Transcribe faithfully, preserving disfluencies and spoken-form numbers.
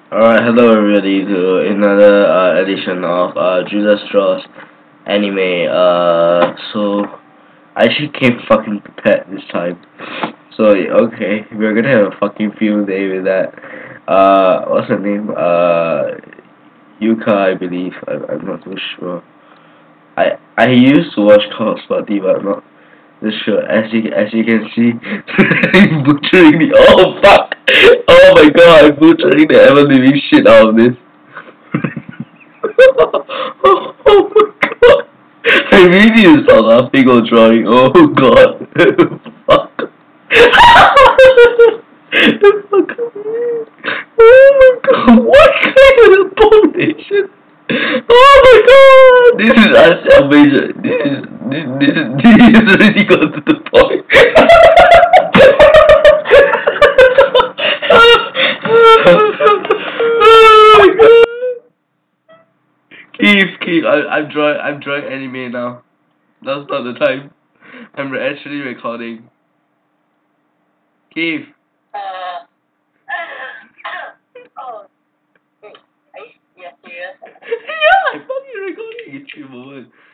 Alright, hello everybody to another uh, edition of uh, Judas Straws anime. Uh, so I actually came fucking prepared this time. So okay, we're gonna have a fucking field day with that. Uh, what's her name? Uh, Yuka, I believe. I, I'm not too sure. I I used to watch Call of Duty, but I'm not too sure. As you as you can see, I'm butchering the. Oh fuck! Oh my god, I'm butchering the ever living shit out of this. oh, oh my god. I really need to start laughing or drawing. Oh god. Fuck. Fuck. Oh my god. What kind of abomination? Oh my god. This is unsalvageable. This is this this is this is really got to the point. Oh my god. Keith, Keith, I, I'm drawing, I'm drawing anime now. That's not the time. I'm re- actually recording. Keith. Uh, oh, wait, are you, you're serious? Yeah, I'm fucking recording. Give me a moment.